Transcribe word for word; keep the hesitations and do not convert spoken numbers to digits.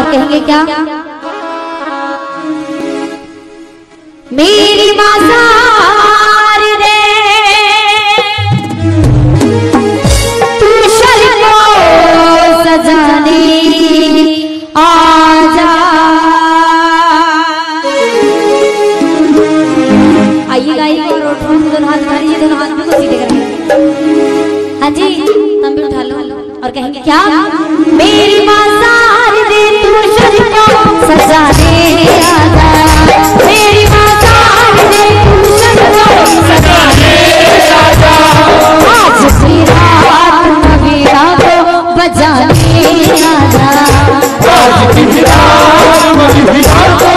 कहेंगे क्या? मेरी माज़ार दे तू शर को सजाने आजा। आइएगा एक बार और दोनों हाथ मारिए, दोनों हाथ में को सीधे करेंगे। हाँ जी, हम भी उठा लो और कहेंगे क्या? मेरी माज़ार दे तू शर को सजाने आजा। मेरी माज़ार दे तू शर को सजाने आजा। आज की रात नगीना को बजाने आजा। आज की रात नगीना को